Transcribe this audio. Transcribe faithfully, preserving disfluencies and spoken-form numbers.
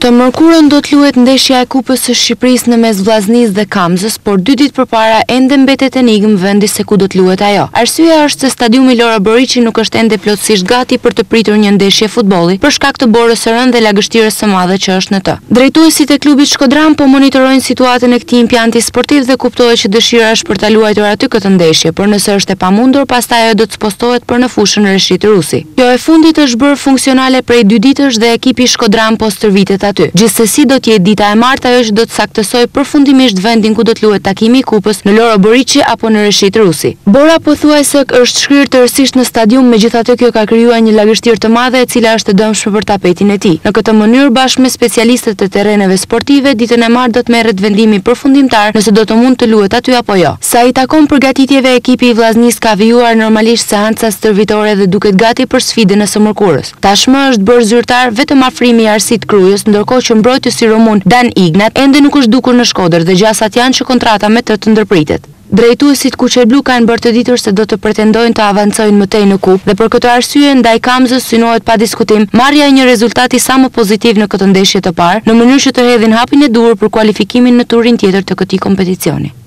Të mërkurën do të luhet ndeshja e Kupës së Shqipërisë në mes Vllaznisë dhe Kamzës, por dy ditë përpara ende mbetet enigmë vendi se ku do të luhet ajo. Arsyeja është se stadiumi Lora Boriçi nuk është ende plotësisht gati për të pritur një ndeshje futbolli për shkak të borës së rënd dhe lagështirës së madhe që është në të. Drejtuesit e klubit Shkodran po monitorojnë situatën e këtij impjanti sportiv dhe kuptohet që dëshira është për ta luajtur aty këtë ndeshje, por nëse është e pamundur, pastaj ajo do të spostohet për në fushën Reshit Rusi. Kjo e fundit është bërë funksionale prej dy ditësh dhe ekipi Shkodran po stërvitet aty. Gjithsesi do të jetë dita e martë ajo që do të saktësoj përfundimisht vendin ku do të luhet takimi i Kupës në Lora Boriçi apo në Reshit Rusi. Bora pothuajse është shkrirë tërësisht në stadium, megjithatë kjo ka krijuar një lagështirë të madhe e cila është e dëmshme për tapetin e tij. Në këtë mënyrë, bashkë me specialistët e terreneve sportive, ditën e martë do të merret vendimi përfundimtar nëse do të mund të luhet aty apo jo. Sa i takon përgatitjeve, ekipi i Vllaznisë ka vijuar normalisht seanca stërvitore dhe duket gati për sfidën e së mërkurës. Tashmë është bërë zyrtar vetëm afrimi i Arsit Krujës, ndërkohë që mbrojtësi rumun Dan Ignat ende nuk është dukur në Shkodër dhe gjasat janë që kontrata me të të ndërpritet. Drejtuesit kuqerblu kanë bërë të ditur se do të pretendojnë të avancojnë mëtej në kupë dhe për këtë arsye ndaj Kamzës synohet pa diskutim marrja e një rezultati sa më pozitiv në këtë ndeshje të parë, në mënyrë që të hedhin hapin e duhur për kualifikimin në turin tjetër të këtij kompeticioni.